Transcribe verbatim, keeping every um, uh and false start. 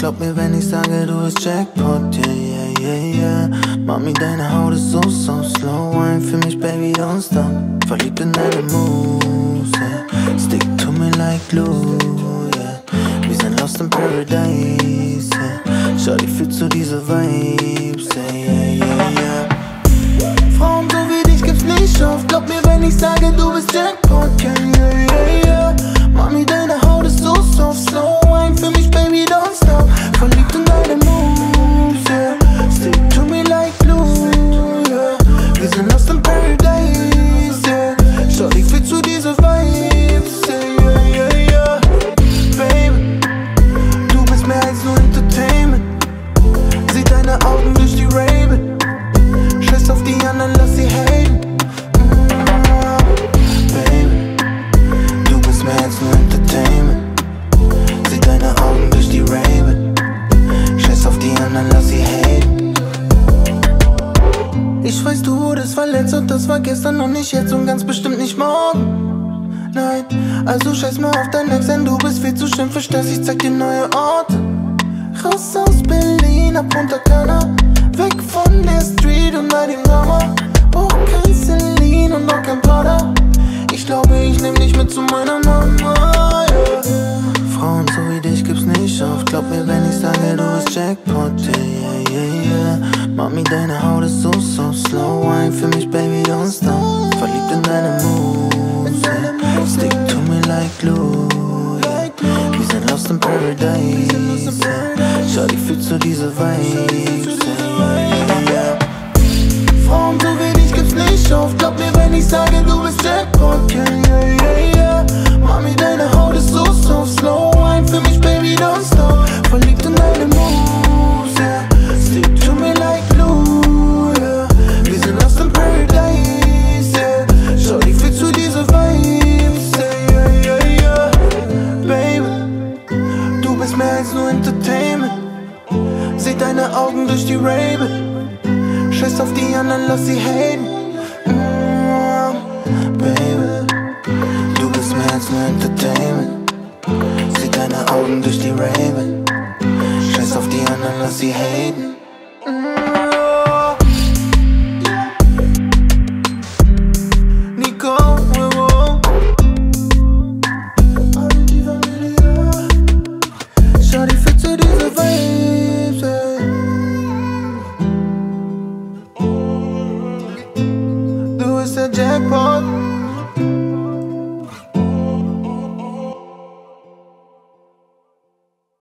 Glaub mir, wenn ich sage, du bist Jackpot, yeah, yeah, yeah, yeah. Mami, deine Haut ist so, so slow. Wine für mich, Baby, don't stop. Verliebt in deine Moves, yeah. Stick to me like glue, yeah. Wir sind lost in paradise, yeah. Shawty, fühlst du diese Vibes, yeah, yeah, yeah, yeah. Frauen so wie dich gibt's nicht oft. Glaub mir, wenn ich sage, du bist Jackpot, yeah, yeah, yeah, yeah. Mami, deine Haut ist so soft, slow wine für mich, Baby, don't stop. Verliebt in deine Moves, yeah. Stick to me like glue, yeah. Wir sind lost in paradise, yeah. Shawty, fühlst du diese Vibes, yeah, yeah, yeah, yeah. Baby, du bist mehr als nur Entertainment. Sieh deine Augen durch die Ray-Ban. Scheiß auf die anderen, lass sie haten. Mehr als nur Entertainment. Sieh deine Augen durch die Ray-Ban. Scheiß auf die anderen, lass sie haten. Ich weiß, du wurdest verletzt und das war gestern und nicht jetzt und ganz bestimmt nicht morgen. Nein, also scheiß mal auf dein Ex, denn du bist viel zu schlimm für Stress. Ich zeig dir neue Orte. Raus aus Berlin, ab Punta Cana. Weg von der Street und all dem Drama. Brauch kein Celine und noch kein Prada. Ich glaube, ich nehm dich mit zu meiner Mama, yeah. Frauen so wie dich gibt's nicht oft. Glaub mir, wenn ich sage, du bist Jackpot, yeah, yeah, yeah. Mami, deine Haut ist so, so slow wine für mich, Baby, don't stop. Verliebt in deine Moves, yeah. Stick to me like glue, yeah. Wir sind lost in paradise, yeah. Shawty, fühlst du diese Vibes, yeah, yeah, yeah. Frauen so wie dich gibt's nicht oft. Glaub mir, wenn ich sage, du bist Jackpot, yeah, yeah, yeah, yeah. Mami, deine Haut ist so soft, slow wine für mich, Baby, don't stop. Verliebt in deine Moves, yeah. Stick to me like glue, yeah. Wir sind lost in paradise, yeah. Shawty, fühlst du diese Vibes, yeah, yeah, yeah, yeah. Baby, du bist mehr als nur Entertainment. Seh deine Augen durch die Ray-Ban. Scheiß auf die anderen, lass sie haten. mm, Baby, du bist mehr als nur Entertainment. Sieh deine Augen durch die Ray-Ban. Scheiß auf die anderen, lass sie haten. Nico, Wewo. Shawty, fühlst du diese Vibes, ey. Du bist der Jackpot.